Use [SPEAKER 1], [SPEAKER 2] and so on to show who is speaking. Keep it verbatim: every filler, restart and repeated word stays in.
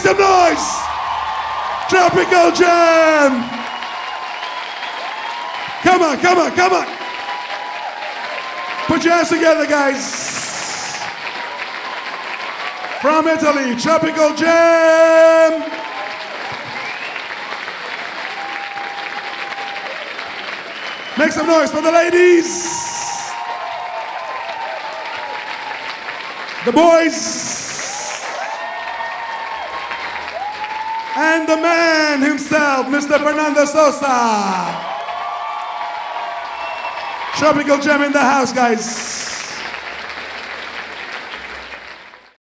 [SPEAKER 1] some noise! Tropical Jam! Come on, come on, come on! Put your hands together, guys. From Italy, Tropical Jam! Make some noise for the ladies! The boys! And the man himself, Mister Fernando Sosa! Tropical Jam in the house, guys.